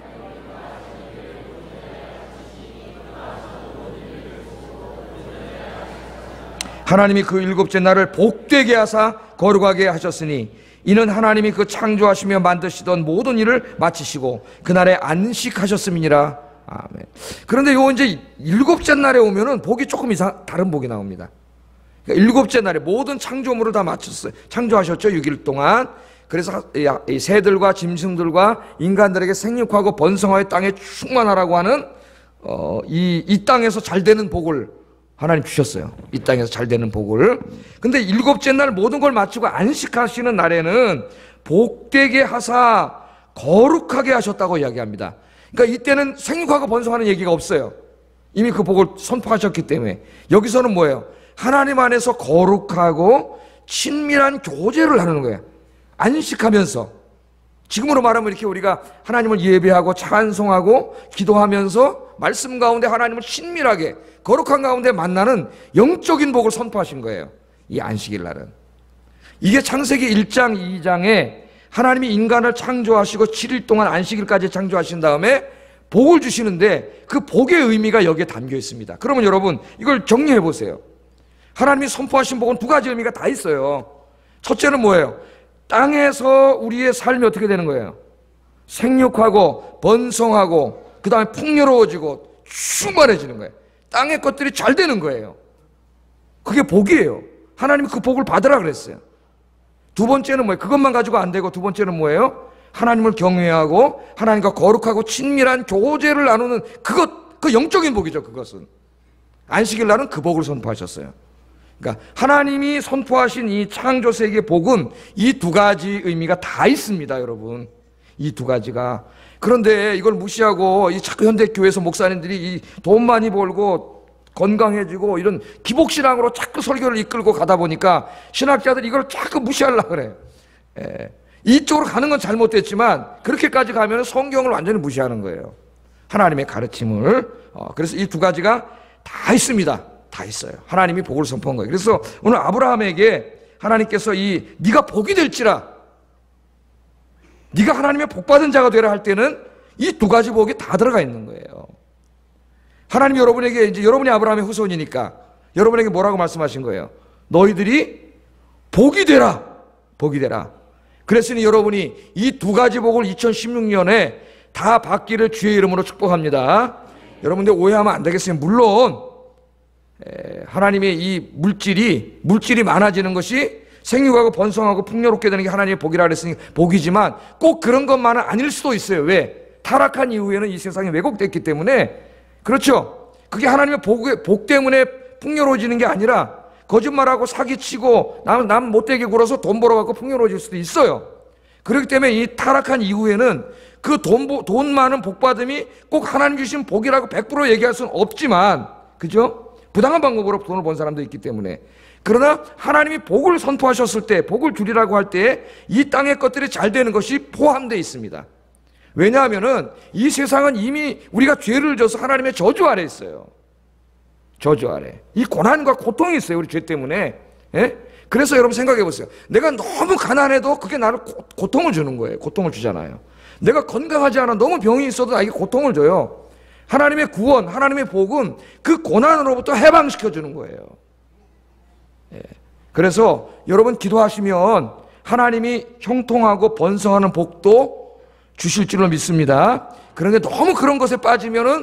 A: 하나님이 그 일곱째 날을 복되게 하사 거룩하게 하셨으니 이는 하나님이 그 창조하시며 만드시던 모든 일을 마치시고 그날에 안식하셨음이니라. 아멘. 그런데 요 이제 일곱째 날에 오면은 복이 조금 이상 다른 복이 나옵니다. 그러니까 일곱째 날에 모든 창조물을 다 마쳤어요. 창조하셨죠, 육 일 동안. 그래서 이 새들과 짐승들과 인간들에게 생육하고 번성하여 땅에 충만하라고 하는 어, 이, 이 땅에서 잘 되는 복을 하나님 주셨어요. 이 땅에서 잘 되는 복을. 근데 일곱째 날 모든 걸 마치고 안식하시는 날에는 복되게 하사 거룩하게 하셨다고 이야기합니다. 그러니까 이때는 생육하고 번성하는 얘기가 없어요. 이미 그 복을 선포하셨기 때문에. 여기서는 뭐예요? 하나님 안에서 거룩하고 친밀한 교제를 하는 거예요. 안식하면서. 지금으로 말하면 이렇게 우리가 하나님을 예배하고 찬송하고 기도하면서 말씀 가운데 하나님을 친밀하게 거룩한 가운데 만나는 영적인 복을 선포하신 거예요. 이 안식일 날은. 이게 창세기 일 장 이 장에 하나님이 인간을 창조하시고 칠 일 동안 안식일까지 창조하신 다음에 복을 주시는데 그 복의 의미가 여기에 담겨 있습니다. 그러면 여러분 이걸 정리해 보세요. 하나님이 선포하신 복은 두 가지 의미가 다 있어요. 첫째는 뭐예요? 땅에서 우리의 삶이 어떻게 되는 거예요? 생육하고 번성하고 그 다음에 풍요로워지고 충만해지는 거예요. 땅의 것들이 잘 되는 거예요. 그게 복이에요. 하나님이 그 복을 받으라 그랬어요. 두 번째는 뭐예요? 그것만 가지고 안 되고 두 번째는 뭐예요? 하나님을 경외하고 하나님과 거룩하고 친밀한 교제를 나누는 그것, 그 영적인 복이죠. 그것은 안식일 날은 그 복을 선포하셨어요. 그러니까 하나님이 선포하신 이 창조 세계의 복은 이 두 가지 의미가 다 있습니다, 여러분. 이 두 가지가. 그런데 이걸 무시하고 이 자꾸 현대 교회에서 목사님들이 이 돈 많이 벌고 건강해지고 이런 기복신앙으로 자꾸 설교를 이끌고 가다 보니까 신학자들이 이걸 자꾸 무시하려고 그래요. 예. 이쪽으로 가는 건 잘못됐지만 그렇게까지 가면 성경을 완전히 무시하는 거예요. 하나님의 가르침을. 어, 그래서 이 두 가지가 다 있습니다. 다 있어요. 하나님이 복을 선포한 거예요. 그래서 오늘 아브라함에게 하나님께서 이 네가 복이 될지라, 네가 하나님의 복받은 자가 되라 할 때는 이 두 가지 복이 다 들어가 있는 거예요. 하나님이 여러분에게, 이제 여러분이 아브라함의 후손이니까 여러분에게 뭐라고 말씀하신 거예요? 너희들이 복이 되라. 복이 되라. 그랬으니 여러분이 이 두 가지 복을 이천십육 년에 다 받기를 주의 이름으로 축복합니다. 여러분들 오해하면 안 되겠어요. 물론 하나님의 이 물질이 물질이 많아지는 것이 생육하고 번성하고 풍요롭게 되는 게 하나님의 복이라 그랬으니 복이지만 꼭 그런 것만은 아닐 수도 있어요. 왜? 타락한 이후에는 이 세상이 왜곡됐기 때문에. 그렇죠? 그게 하나님의 복, 복 때문에 풍요로워지는 게 아니라 거짓말하고 사기치고 남, 남 못되게 굴어서 돈 벌어갖고 풍요로워질 수도 있어요. 그렇기 때문에 이 타락한 이후에는 그 돈, 돈 많은 복받음이 꼭 하나님 주신 복이라고 백 퍼센트 얘기할 수는 없지만, 그죠? 부당한 방법으로 돈을 번 사람도 있기 때문에. 그러나 하나님이 복을 선포하셨을 때, 복을 주리라고 할 때 이 땅의 것들이 잘 되는 것이 포함되어 있습니다. 왜냐하면은 이 세상은 이미 우리가 죄를 져서 하나님의 저주 아래 있어요. 저주 아래. 이 고난과 고통이 있어요. 우리 죄 때문에. 예? 그래서 여러분 생각해 보세요. 내가 너무 가난해도 그게 나를 고, 고통을 주는 거예요. 고통을 주잖아요. 내가 건강하지 않아 너무 병이 있어도 나에게 고통을 줘요. 하나님의 구원, 하나님의 복은 그 고난으로부터 해방시켜 주는 거예요. 예. 그래서 여러분 기도하시면 하나님이 형통하고 번성하는 복도 주실 줄로 믿습니다. 그런데 너무 그런 것에 빠지면은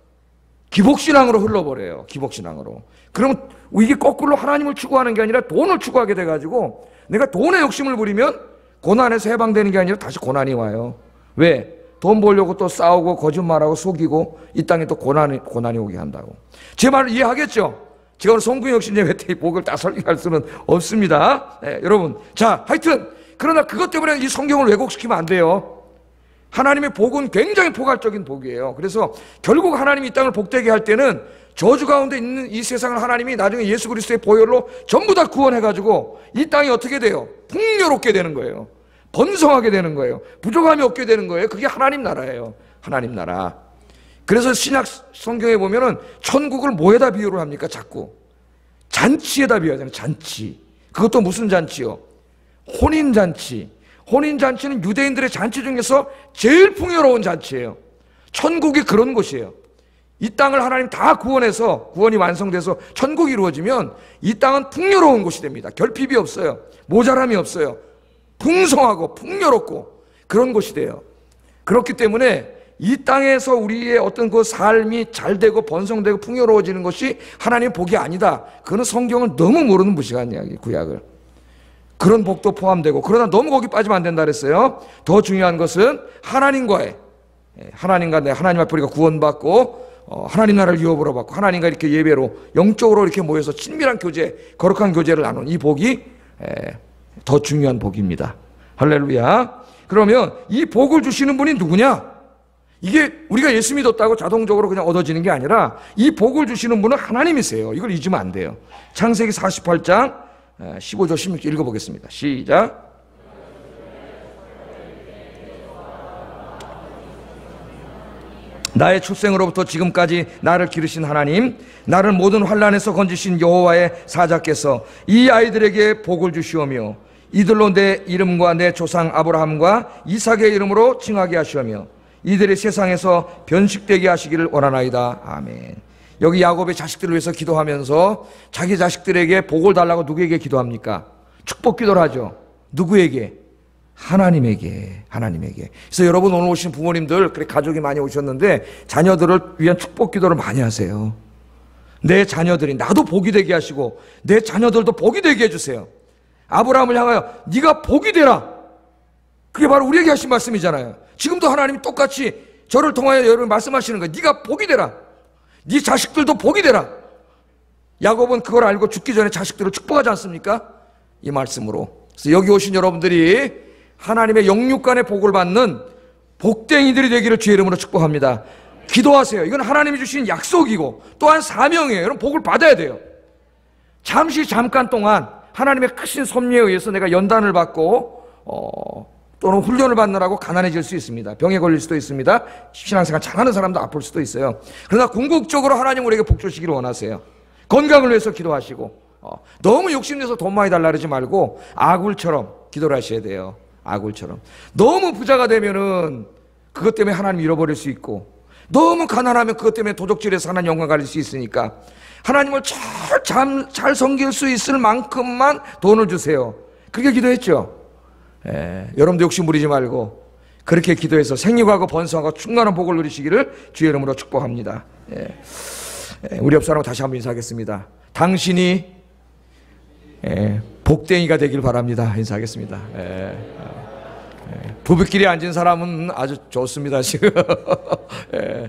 A: 기복신앙으로 흘러버려요. 기복신앙으로. 그러면 이게 거꾸로 하나님을 추구하는 게 아니라 돈을 추구하게 돼가지고 내가 돈에 욕심을 부리면 고난에서 해방되는 게 아니라 다시 고난이 와요. 왜? 돈 벌려고 또 싸우고 거짓말하고 속이고 이 땅에 또 고난이, 고난이 오게 한다고. 제 말을 이해하겠죠? 제가 오늘 송구영 신의 회태의 복을 다 설교할 수는 없습니다. 네, 여러분. 자, 하여튼 그러나 그것 때문에 이 성경을 왜곡시키면 안 돼요. 하나님의 복은 굉장히 포괄적인 복이에요. 그래서 결국 하나님이 이 땅을 복되게 할 때는 저주 가운데 있는 이 세상을 하나님이 나중에 예수 그리스도의 보혈로 전부 다 구원해가지고 이 땅이 어떻게 돼요? 풍요롭게 되는 거예요. 번성하게 되는 거예요. 부족함이 없게 되는 거예요. 그게 하나님 나라예요. 하나님 나라. 그래서 신약 성경에 보면은 천국을 뭐에다 비유를 합니까? 자꾸 잔치에다 비유하잖아요. 잔치. 그것도 무슨 잔치요? 혼인잔치. 혼인잔치는 유대인들의 잔치 중에서 제일 풍요로운 잔치예요. 천국이 그런 곳이에요. 이 땅을 하나님 다 구원해서 구원이 완성돼서 천국이 이루어지면 이 땅은 풍요로운 곳이 됩니다. 결핍이 없어요. 모자람이 없어요. 풍성하고 풍요롭고 그런 곳이 돼요. 그렇기 때문에 이 땅에서 우리의 어떤 그 삶이 잘 되고 번성되고 풍요로워지는 것이 하나님의 복이 아니다. 그거는 성경을 너무 모르는 무식한 이야기, 구약을. 그런 복도 포함되고, 그러나 너무 거기 빠지면 안 된다 그랬어요. 더 중요한 것은 하나님과의, 하나님과 내 하나님 앞에 우리가 구원받고 어, 하나님 나라를 유업으로 받고 하나님과 이렇게 예배로 영적으로 이렇게 모여서 친밀한 교제, 거룩한 교제를 나눈 이 복이 에, 더 중요한 복입니다. 할렐루야. 그러면 이 복을 주시는 분이 누구냐? 이게 우리가 예수 믿었다고 자동적으로 그냥 얻어지는 게 아니라 이 복을 주시는 분은 하나님이세요. 이걸 잊으면 안 돼요. 창세기 사십팔 장 십오 절 십육 절 읽어보겠습니다. 시작. 나의 출생으로부터 지금까지 나를 기르신 하나님, 나를 모든 환난에서 건지신 여호와의 사자께서 이 아이들에게 복을 주시오며 이들로 내 이름과 내 조상 아브라함과 이삭의 이름으로 칭하게 하시오며 이들이 세상에서 변식되게 하시기를 원하나이다. 아멘. 여기 야곱의 자식들을 위해서 기도하면서 자기 자식들에게 복을 달라고 누구에게 기도합니까? 축복 기도를 하죠. 누구에게? 하나님에게. 하나님에게. 그래서 여러분 오늘 오신 부모님들, 그래 가족이 많이 오셨는데 자녀들을 위한 축복 기도를 많이 하세요. 내 자녀들이 나도 복이 되게 하시고 내 자녀들도 복이 되게 해주세요. 아브라함을 향하여 네가 복이 되라. 그게 바로 우리에게 하신 말씀이잖아요. 지금도 하나님이 똑같이 저를 통하여 여러분 말씀하시는 거예요. 네가 복이 되라. 네 자식들도 복이 되라. 야곱은 그걸 알고 죽기 전에 자식들을 축복하지 않습니까? 이 말씀으로. 그래서 여기 오신 여러분들이 하나님의 영육간의 복을 받는 복댕이들이 되기를 주의 이름으로 축복합니다. 기도하세요. 이건 하나님이 주신 약속이고 또한 사명이에요. 여러분 복을 받아야 돼요. 잠시 잠깐 동안 하나님의 크신 섭리에 의해서 내가 연단을 받고 어, 또는 훈련을 받느라고 가난해질 수 있습니다. 병에 걸릴 수도 있습니다. 신앙생활 잘하는 사람도 아플 수도 있어요. 그러나 궁극적으로 하나님 우리에게 복 주시기를 원하세요. 건강을 위해서 기도하시고 어, 너무 욕심내서 돈 많이 달라 그러지 말고 아굴처럼 기도를 하셔야 돼요. 아굴처럼. 너무 부자가 되면은 그것 때문에 하나님 잃어버릴 수 있고 너무 가난하면 그것 때문에 도적질에서 하나님 영광 가릴 수 있으니까 하나님을 잘, 잘, 잘 섬길 수 있을 만큼만 돈을 주세요. 그렇게 기도했죠. 예, 여러분도 욕심 부리지 말고 그렇게 기도해서 생육하고 번성하고 충만한 복을 누리시기를 주의 이름으로 축복합니다. 예, 예, 우리 옆 사람 다시 한번 인사하겠습니다. 당신이 예, 복댕이가 되길 바랍니다. 인사하겠습니다. 예, 예, 부부끼리 앉은 사람은 아주 좋습니다. 지금 예.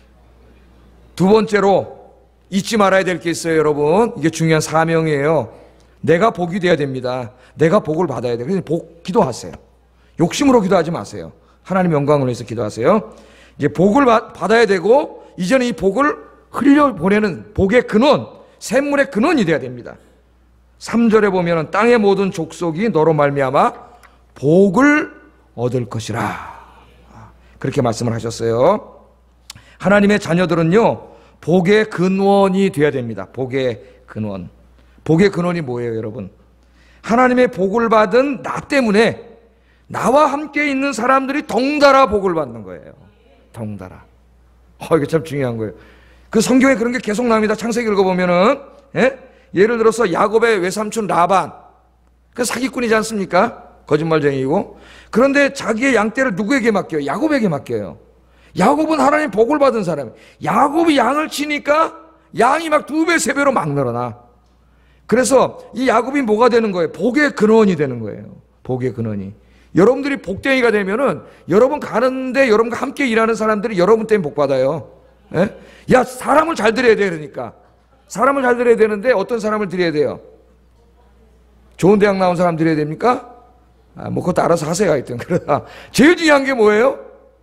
A: 두 번째로 잊지 말아야 될 게 있어요. 여러분 이게 중요한 사명이에요. 내가 복이 돼야 됩니다. 내가 복을 받아야 돼요. 그래서 복 기도하세요. 욕심으로 기도하지 마세요. 하나님 영광을 위해서 기도하세요. 이제 복을 받, 받아야 되고 이제는 이 복을 흘려보내는 복의 근원, 샘물의 근원이 돼야 됩니다. 삼 절에 보면 땅의 모든 족속이 너로 말미암아 복을 얻을 것이라. 그렇게 말씀을 하셨어요. 하나님의 자녀들은요 복의 근원이 돼야 됩니다. 복의 근원. 복의 근원이 뭐예요, 여러분? 하나님의 복을 받은 나 때문에 나와 함께 있는 사람들이 덩달아 복을 받는 거예요. 덩달아. 어, 이게 참 중요한 거예요. 그 성경에 그런 게 계속 나옵니다. 창세기 읽어보면은, 예? 예를 들어서 야곱의 외삼촌 라반. 그 사기꾼이지 않습니까? 거짓말쟁이고. 그런데 자기의 양떼를 누구에게 맡겨요? 야곱에게 맡겨요. 야곱은 하나님 복을 받은 사람이에요. 야곱이 양을 치니까 양이 막 두 배, 세 배로 막 늘어나. 그래서 이 야곱이 뭐가 되는 거예요? 복의 근원이 되는 거예요. 복의 근원이. 여러분들이 복댕이가 되면은 여러분 가는데 여러분과 함께 일하는 사람들이 여러분 때문에 복 받아요. 예? 야, 사람을 잘 들여야 돼. 그러니까. 사람을 잘 들여야 되는데 어떤 사람을 들여야 돼요? 좋은 대학 나온 사람 들여야 됩니까? 아, 뭐 그것도 알아서 하세요. 하여튼. 그러나 제일 중요한 게 뭐예요?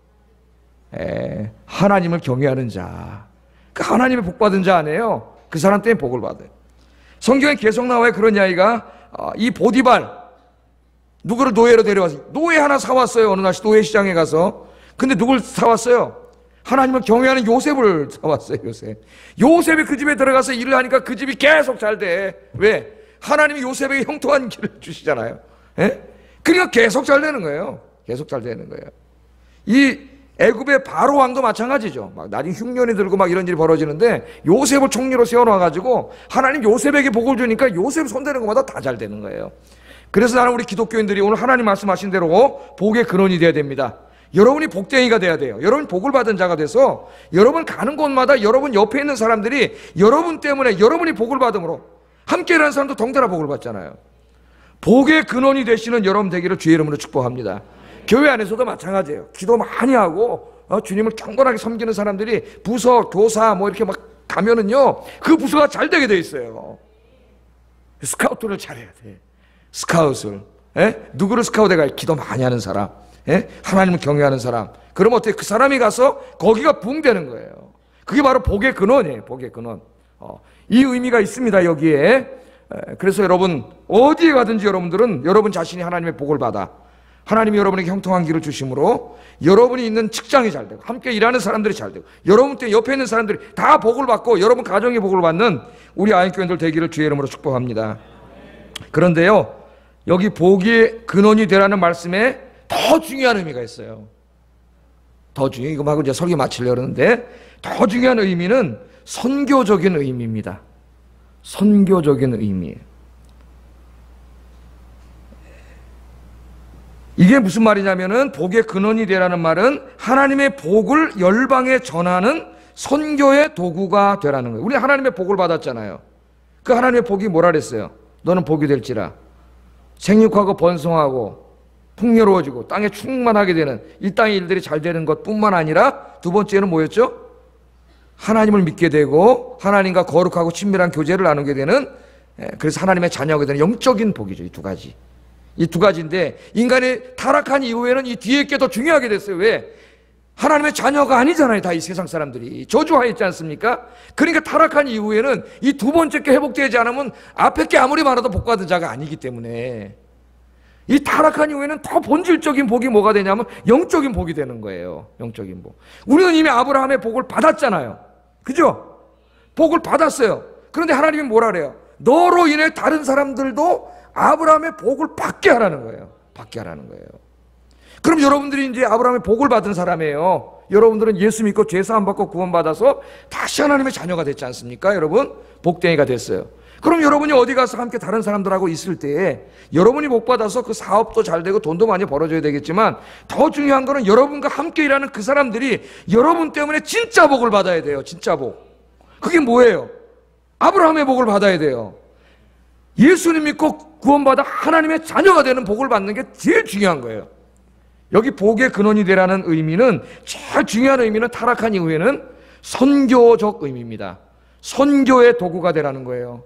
A: 에, 하나님을 경외하는 자. 그 하나님의 복 받은 자 아니에요. 그 사람 때문에 복을 받아요. 성경에 계속 나와요. 그런 이야기가 어, 이 보디발, 누구를 노예로 데려와서 노예 하나 사왔어요. 어느 날 노예 시장에 가서. 근데 누굴 사왔어요? 하나님을 경외하는 요셉을 사왔어요. 요셉. 요셉이 그 집에 들어가서 일을 하니까 그 집이 계속 잘 돼. 왜? 하나님이 요셉에게 형통한 길을 주시잖아요. 예? 그러니까 계속 잘 되는 거예요. 계속 잘 되는 거예요. 이 애굽의 바로 왕도 마찬가지죠. 막 나중에 흉년이 들고 막 이런 일이 벌어지는데 요셉을 총리로 세워놔가지고 하나님 요셉에게 복을 주니까 요셉 손대는 것마다 다 잘 되는 거예요. 그래서 나는 우리 기독교인들이 오늘 하나님 말씀하신 대로 복의 근원이 돼야 됩니다. 여러분이 복쟁이가 돼야 돼요. 여러분이 복을 받은 자가 돼서 여러분 가는 곳마다 여러분 옆에 있는 사람들이 여러분 때문에 여러분이 복을 받음으로 함께 일하는 사람도 덩달아 복을 받잖아요. 복의 근원이 되시는 여러분 되기를 주의 이름으로 축복합니다. 교회 안에서도 마찬가지예요. 기도 많이 하고 어, 주님을 경건하게 섬기는 사람들이 부서, 교사 뭐 이렇게 막 가면은요 그 부서가 잘 되게 돼 있어요. 스카우트를 잘해야 돼. 스카웃을. 예? 누구를 스카우트가 기도 많이 하는 사람, 예? 하나님을 경외하는 사람. 그러면 어떻게 그 사람이 가서 거기가 부흥되는 거예요. 그게 바로 복의 근원이에요. 복의 근원. 어, 이 의미가 있습니다. 여기에. 에, 그래서 여러분 어디에 가든지 여러분들은 여러분 자신이 하나님의 복을 받아 하나님이 여러분에게 형통한 길을 주심으로 여러분이 있는 직장이 잘 되고 함께 일하는 사람들이 잘 되고 여러분 때 옆에 있는 사람들이 다 복을 받고 여러분 가정의 복을 받는 우리 아인교인들 되기를 주의 이름으로 축복합니다. 그런데요 여기 복의 근원이 되라는 말씀에 더 중요한 의미가 있어요. 더 중요한 이거 하고 이제 설교 마치려고 그러는데 더 중요한 의미는 선교적인 의미입니다. 선교적인 의미예요. 이게 무슨 말이냐면은 복의 근원이 되라는 말은 하나님의 복을 열방에 전하는 선교의 도구가 되라는 거예요. 우리 하나님의 복을 받았잖아요. 그 하나님의 복이 뭐라 그랬어요? 너는 복이 될지라 생육하고 번성하고 풍요로워지고 땅에 충만하게 되는 이 땅의 일들이 잘 되는 것뿐만 아니라 두 번째는 뭐였죠? 하나님을 믿게 되고 하나님과 거룩하고 친밀한 교제를 나누게 되는 그래서 하나님의 자녀가 되는 영적인 복이죠. 이 두 가지. 이 두 가지인데 인간이 타락한 이후에는 이 뒤에 게 더 중요하게 됐어요. 왜? 하나님의 자녀가 아니잖아요. 다 이 세상 사람들이 저주하였지 않습니까? 그러니까 타락한 이후에는 이 두 번째 게 회복되지 않으면 앞에 게 아무리 많아도 복 받은 자가 아니기 때문에 이 타락한 이후에는 더 본질적인 복이 뭐가 되냐면 영적인 복이 되는 거예요. 영적인 복. 우리는 이미 아브라함의 복을 받았잖아요. 그죠? 복을 받았어요. 그런데 하나님이 뭐라 그래요? 너로 인해 다른 사람들도 아브라함의 복을 받게 하라는 거예요. 받게 하라는 거예요. 그럼 여러분들이 이제 아브라함의 복을 받은 사람이에요. 여러분들은 예수 믿고 죄사함 받고 구원받아서 다시 하나님의 자녀가 됐지 않습니까? 여러분 복댕이가 됐어요. 그럼 여러분이 어디 가서 함께 다른 사람들하고 있을 때 여러분이 복 받아서 그 사업도 잘 되고 돈도 많이 벌어줘야 되겠지만 더 중요한 거는 여러분과 함께 일하는 그 사람들이 여러분 때문에 진짜 복을 받아야 돼요. 진짜 복. 그게 뭐예요? 아브라함의 복을 받아야 돼요. 예수님 믿고 구원받아 하나님의 자녀가 되는 복을 받는 게 제일 중요한 거예요. 여기 복의 근원이 되라는 의미는 제일 중요한 의미는 타락한 이후에는 선교적 의미입니다. 선교의 도구가 되라는 거예요.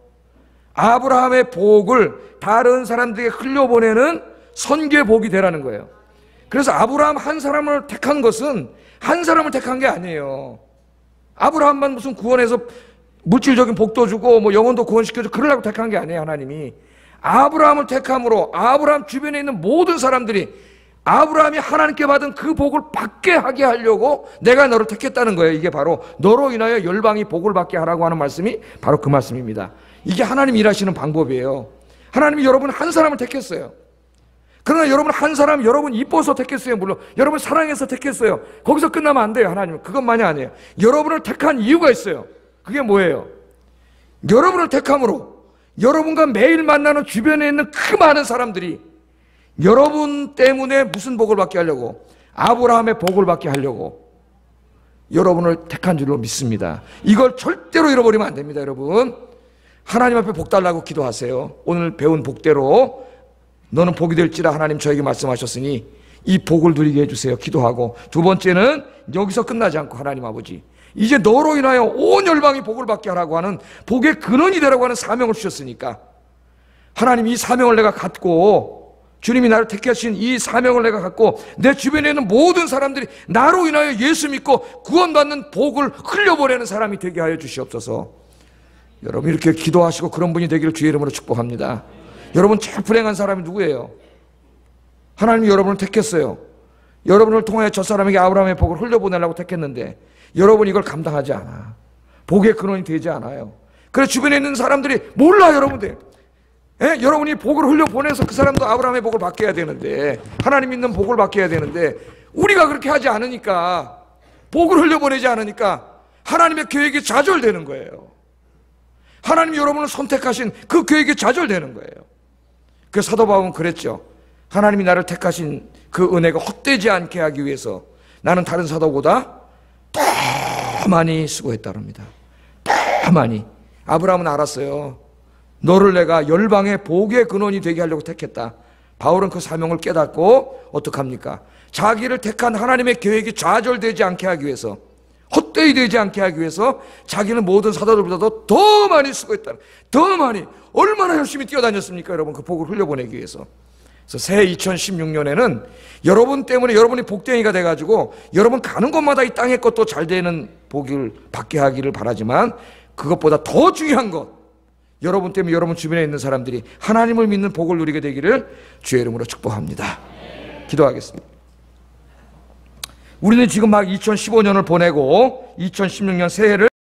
A: 아브라함의 복을 다른 사람들에게 흘려보내는 선교의 복이 되라는 거예요. 그래서 아브라함 한 사람을 택한 것은 한 사람을 택한 게 아니에요. 아브라함만 무슨 구원해서 물질적인 복도 주고 뭐 영혼도 구원시켜주고 그러려고 택한 게 아니에요. 하나님이 아브라함을 택함으로 아브라함 주변에 있는 모든 사람들이 아브라함이 하나님께 받은 그 복을 받게 하게 하려고 내가 너를 택했다는 거예요. 이게 바로 너로 인하여 열방이 복을 받게 하라고 하는 말씀이 바로 그 말씀입니다. 이게 하나님 일하시는 방법이에요. 하나님이 여러분 한 사람을 택했어요. 그러나 여러분 한 사람 여러분 이뻐서 택했어요. 물론 여러분 사랑해서 택했어요. 거기서 끝나면 안 돼요. 하나님은 그것만이 아니에요. 여러분을 택한 이유가 있어요. 그게 뭐예요? 여러분을 택함으로 여러분과 매일 만나는 주변에 있는 그 많은 사람들이 여러분 때문에 무슨 복을 받게 하려고? 아브라함의 복을 받게 하려고 여러분을 택한 줄로 믿습니다. 이걸 절대로 잃어버리면 안 됩니다. 여러분 하나님 앞에 복 달라고 기도하세요. 오늘 배운 복대로 너는 복이 될지라 하나님 저에게 말씀하셨으니 이 복을 누리게 해주세요. 기도하고 두 번째는 여기서 끝나지 않고 하나님 아버지 이제 너로 인하여 온 열방이 복을 받게 하라고 하는 복의 근원이 되라고 하는 사명을 주셨으니까 하나님 이 사명을 내가 갖고 주님이 나를 택하신 이 사명을 내가 갖고 내 주변에 있는 모든 사람들이 나로 인하여 예수 믿고 구원받는 복을 흘려보내는 사람이 되게 하여 주시옵소서. 여러분 이렇게 기도하시고 그런 분이 되기를 주의 이름으로 축복합니다. 여러분 제일 불행한 사람이 누구예요? 하나님이 여러분을 택했어요. 여러분을 통해 저 사람에게 아브라함의 복을 흘려보내려고 택했는데 여러분이 이걸 감당하지 않아. 복의 근원이 되지 않아요. 그래서 주변에 있는 사람들이 몰라 여러분들. 예? 여러분이 복을 흘려보내서 그 사람도 아브라함의 복을 받게 해야 되는데, 하나님 있는 복을 받게 해야 되는데 우리가 그렇게 하지 않으니까, 복을 흘려보내지 않으니까 하나님의 계획이 좌절되는 거예요. 하나님이 여러분을 선택하신 그 계획이 좌절되는 거예요. 그 사도 바울은 그랬죠. 하나님이 나를 택하신 그 은혜가 헛되지 않게 하기 위해서 나는 다른 사도보다 더 많이 수고했다랍니다. 더 많이. 아브라함은 알았어요. 너를 내가 열방의 복의 근원이 되게 하려고 택했다. 바울은 그 사명을 깨닫고 어떡합니까? 자기를 택한 하나님의 계획이 좌절되지 않게 하기 위해서, 헛되이 되지 않게 하기 위해서 자기는 모든 사도들보다도 더 많이 수고했다. 더 많이. 얼마나 열심히 뛰어다녔습니까 여러분, 그 복을 흘려보내기 위해서. 그래서 새 이천십육 년에는 여러분 때문에 여러분이 복덩이가 돼가지고 여러분 가는 곳마다 이 땅의 것도 잘 되는 복을 받게 하기를 바라지만, 그것보다 더 중요한 것, 여러분 때문에 여러분 주변에 있는 사람들이 하나님을 믿는 복을 누리게 되기를 주의 이름으로 축복합니다. 기도하겠습니다. 우리는 지금 막 이천십오 년을 보내고 이천십육 년 새해를